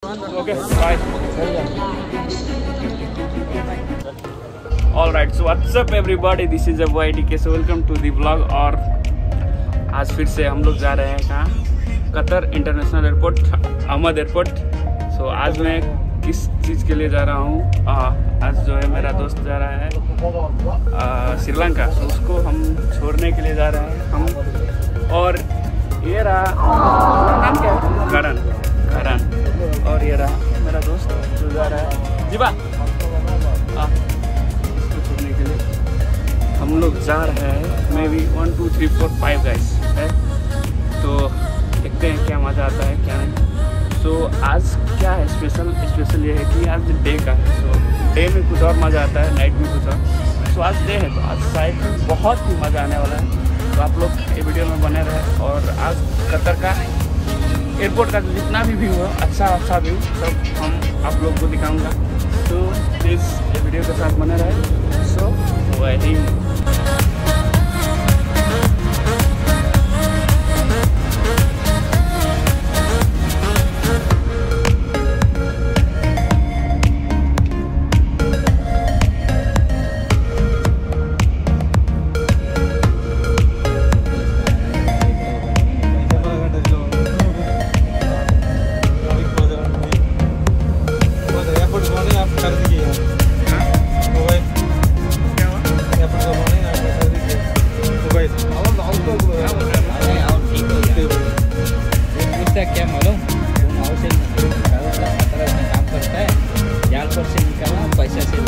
Okay bye. All right, so what's up everybody, this is YTK, so welcome to the vlog. और आज फिर से हम लोग जा रहे हैं कहाँ? Qatar international airport, Ahmad airport. So आज मैं किस चीज़ के लिए जा रहा हूँ? आज जो है मेरा दोस्त जा रहा है श्रीलंका, तो उसको हम छोड़ने के लिए जा रहे हैं हम। और ये रहा, नाम क्या है? करण। और ये रहा मेरा दोस्त जो जा रहा है जीवा। इसको छोड़ने के लिए हम लोग जा रहे हैं। मे बी 1 2 3 4 5 गाइस है, तो देखते हैं क्या मज़ा आता है क्या नहीं। तो आज क्या है स्पेशल ये है कि आज डे का है। तो डे में कुछ और मज़ा आता है, नाइट में कुछ और। तो आज डे है, तो आज साइड में बहुत ही मज़ा आने वाला है। तो आप लोग ये वीडियो में बने रहे। और आज कतर का एयरपोर्ट का जितना भी व्यू है, अच्छा व्यू सब हम आप लोग को दिखाऊंगा। तो प्लीज़ ये वीडियो के साथ बने रहे। सो वही क्या मालूम काम करता है, जाल पर से निकाला पैसा से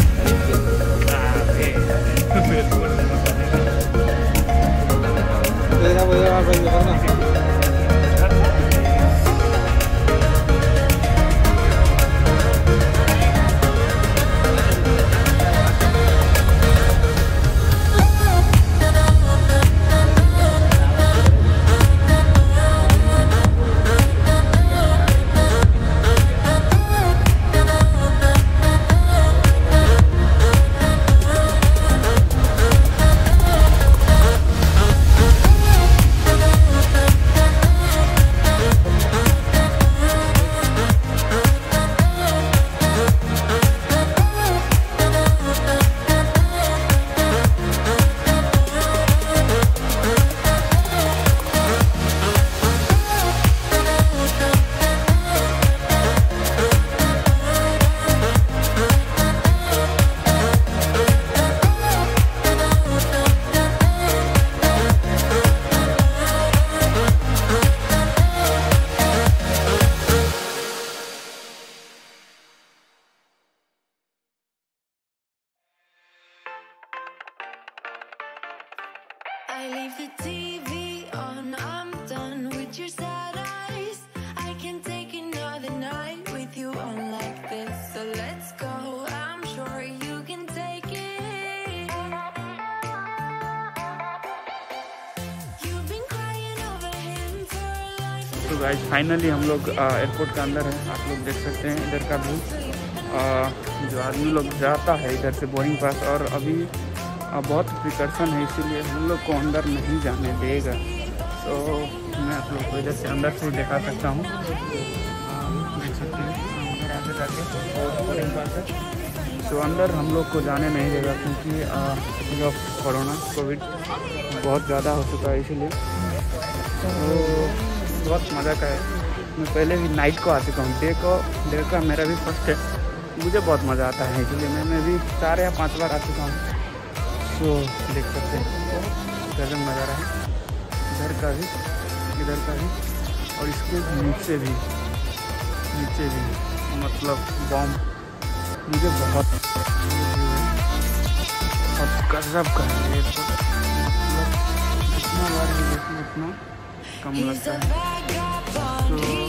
I leave the TV on, I'm done with your sad eyes. I can take another night with you on like this. So let's go, I'm sure you can take it. You've been crying over him for a life. तो guys finally हम लोग airport के अंदर हैं। आप लोग देख सकते हैं इधर का व्यू। जो आदमी लोग जाता है इधर से बोर्डिंग पास, और अभी बहुत प्रिकॉशन है, इसीलिए हम लोग को अंदर नहीं जाने देगा। तो मैं आप लोग को इधर से अंदर से दिखा सकता हूँ, देख सकते हैं अंदर आगे जाके बोर्डिंग पास है। तो अंदर हम लोग को जाने नहीं देगा, क्योंकि जो कोरोना कोविड बहुत ज़्यादा हो चुका है, इसीलिए। तो बहुत मज़ा का है। मैं पहले भी नाइट को आ चुका हूँ, डे का मेरा भी फर्स्ट है। मुझे बहुत मज़ा आता है, इसलिए मैं भी 4 या 5 बार आ चुका हूँ। तो देख सकते हैं गजब नज़ारा है, इधर का भी और इसके नीचे भी मतलब बॉम्ब। मुझे बहुत गजब का है ये, तो मतलब जितना बार भी देखूँ उतना कम लगता है।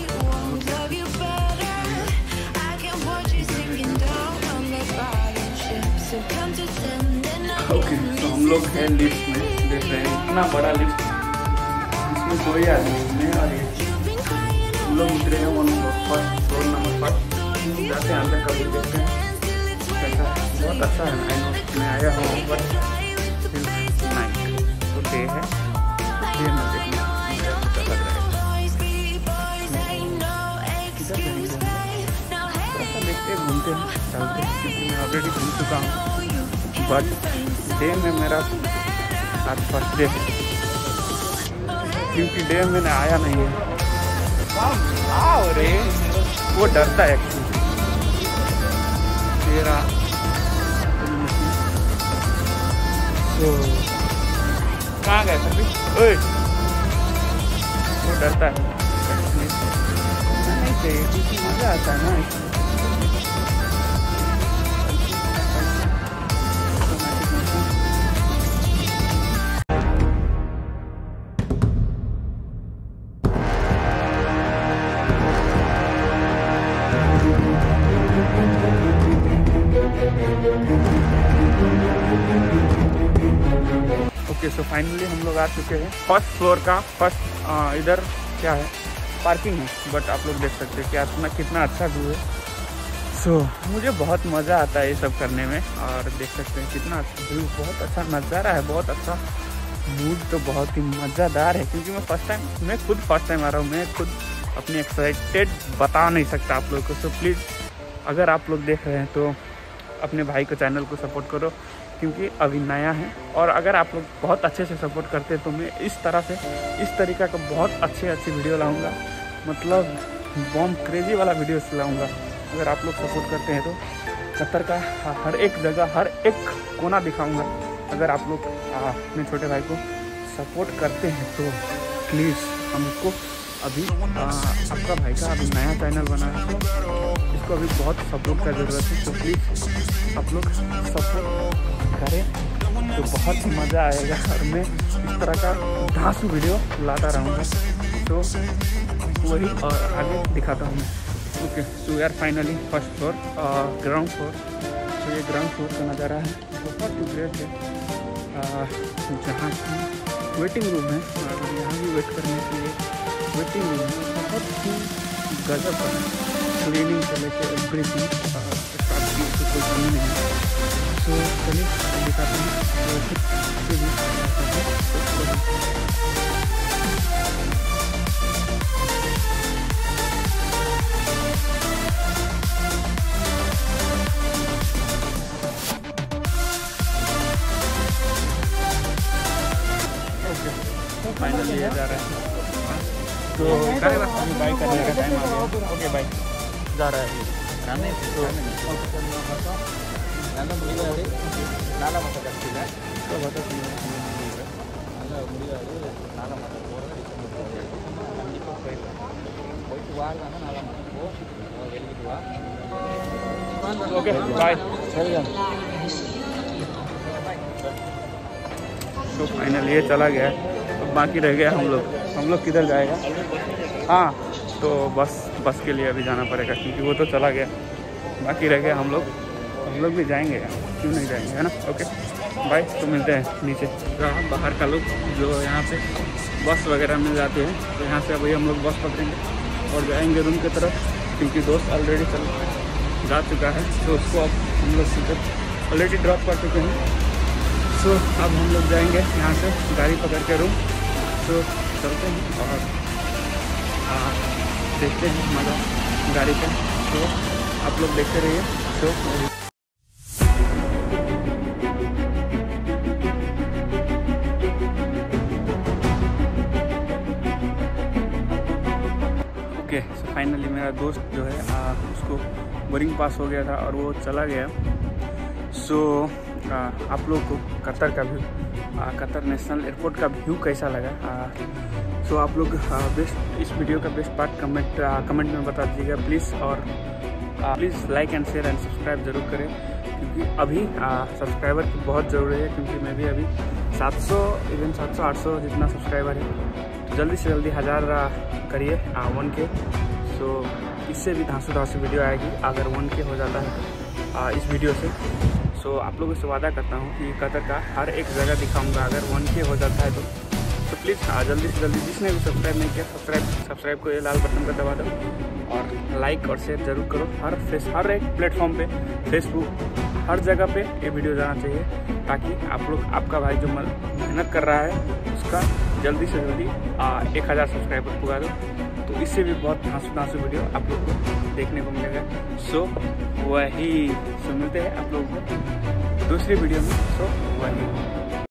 ओके, तो हम लोग हैं लिफ्ट में, देख रहे हैं इतना बड़ा लिफ्ट, इसमें 2 ही आदमी हैं। और ये हम लोग उतरे हैं 1 फ्लोर नंबर 1, जाते हैं अंदर कभी देखते हैं कैसा। बहुत अच्छा है, आई नो मैं आया हूँ, बट नाइट तो डे है, तो डे में देखना मुझे अच्छा लग रहा है। किधर जाएंगे घूमते हैं, चलते हैं, क्योंकि मैं ऑलरेडी घूम चुका हूँ। बट डे में मेरा आज फर्स्ट डे है, क्योंकि डे में मैंने आया नहीं है। अरे वो डरता है एक्चुअली तेरा। तो कहाँ गए सभी? ओए वो डरता है, नहीं चाहिए क्योंकि मज़ा आता है ना। ओके, सो फाइनली हम लोग आ चुके हैं फर्स्ट फ्लोर का। फर्स्ट इधर क्या है, पार्किंग है, बट आप लोग देख सकते हैं कि कितना अच्छा व्यू है। सो मुझे बहुत मज़ा आता है ये सब करने में, और देख सकते हैं कितना व्यू, बहुत अच्छा नज़ारा है, बहुत अच्छा मूड तो बहुत ही मज़ेदार है। क्योंकि मैं खुद फर्स्ट टाइम आ रहा हूँ, मैं खुद अपनी एक्साइटेड बता नहीं सकता आप लोगों को। सो प्लीज़ अगर आप लोग देख रहे हैं तो अपने भाई को, चैनल को सपोर्ट करो, क्योंकि अभी नया है। और अगर आप लोग बहुत अच्छे से सपोर्ट करते हैं तो मैं इस तरीका का बहुत अच्छे वीडियो लाऊंगा, मतलब बॉम्ब क्रेजी वाला वीडियो लाऊंगा। अगर आप लोग सपोर्ट करते हैं तो कतर का हर एक जगह, हर एक कोना दिखाऊंगा। अगर आप लोग अपने छोटे भाई को सपोर्ट करते हैं तो प्लीज़ हमको अभी आपका भाई का अभी नया चैनल बना है, इसको अभी बहुत सपोर्ट का ज़रूरत है। तो प्लीज़ आप लोग सपोर्ट करें तो बहुत ही मज़ा आएगा, और मैं इस तरह का धांसू वीडियो लाता रहूँगा। तो वही और आगे दिखाता हूँ मैं। Okay, so we are finally first floor, ground floor. तो ये ग्राउंड फ्लोर का नज़ारा है, बहुत ही ग्रेट है। जहाँ की वेटिंग रूम है, और यहाँ भी वेट करने के लिए वेटिंग रूम है, बहुत ही गजब है। क्लीनिंग से लेकर एवरीथिंग स्टाफ की कोई कमी नहीं है। तो चलिए दिखाते हैं। फाइनली ये जा रहा है, तो अभी बाइक करने का टाइम आ गया। ओके बाइक जा रहा है ओके बाय। तो फाइनल ये चला गया है, अब बाकी रह गया हम लोग किधर जाएगा? हाँ, तो बस के लिए अभी जाना पड़ेगा, क्योंकि वो तो चला गया। बाकी रह गया हम लोग भी जाएंगे, क्यों नहीं जाएंगे, है ना। ओके बाय, तो मिलते हैं नीचे। बाहर का लोग जो यहाँ पे बस वगैरह मिल जाते हैं, तो यहाँ से अभी हम लोग बस पकड़ेंगे और जाएंगे रूम की तरफ, क्योंकि दोस्त ऑलरेडी जा चुका है। तो उसको अब हम लोग सीधे ऑलरेडी ड्रॉप कर चुके हैं। सो अब हम लोग जाएंगे यहाँ से गाड़ी पकड़ के रूम। तो चलते हैं और देखते हैं मज़ा गाड़ी का। तो आप लोग देखते रहिए। तो ओके, सो फाइनली मेरा दोस्त जो है उसको बोर्डिंग पास हो गया था और वो चला गया। सो आप लोग को कतर का व्यू, कतर नेशनल एयरपोर्ट का व्यू कैसा लगा? सो आप लोग बेस्ट, इस वीडियो का बेस्ट पार्ट कमेंट में बता दीजिएगा प्लीज़। और please like and share and subscribe जरूर करें, क्योंकि अभी सब्सक्राइबर की बहुत ज़रूरी है। क्योंकि मैं भी अभी 700-800 जितना सब्सक्राइबर है, तो जल्दी से जल्दी 1000 करिए 1K। सो इससे भी धांसू वीडियो आएगी अगर 1K हो जाता है इस वीडियो से। सो आप लोगों से वादा करता हूँ कि कतर का हर एक जगह दिखाऊंगा अगर 1K हो जाता है तो प्लीज़ जल्दी से जल्दी, जिसने भी सब्सक्राइब नहीं किया सब्सक्राइब को ये लाल बटन पर दबा दो और लाइक और शेयर जरूर करो। हर एक प्लेटफॉर्म पे, फेसबुक, हर जगह पे ये वीडियो जाना चाहिए, ताकि आपका भाई जो मेहनत कर रहा है उसका जल्दी से जल्दी 1000 सब्सक्राइबर पुगा दो। तो तो इससे भी बहुत धांसू वीडियो आप लोग को देखने को मिलेगा। सो वही मिलते हैं आप लोगों को दूसरी वीडियो में। सो वही